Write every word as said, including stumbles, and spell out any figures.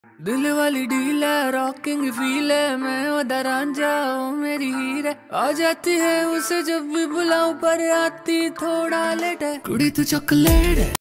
दिल वाली डील है, रॉकिंग फील है, मैं उधर रांझा ओ मेरी हीर है। आ जाती है उसे जब भी बुलाऊं पर आती थोड़ा लेट है। कुड़ी तू चॉकलेट है।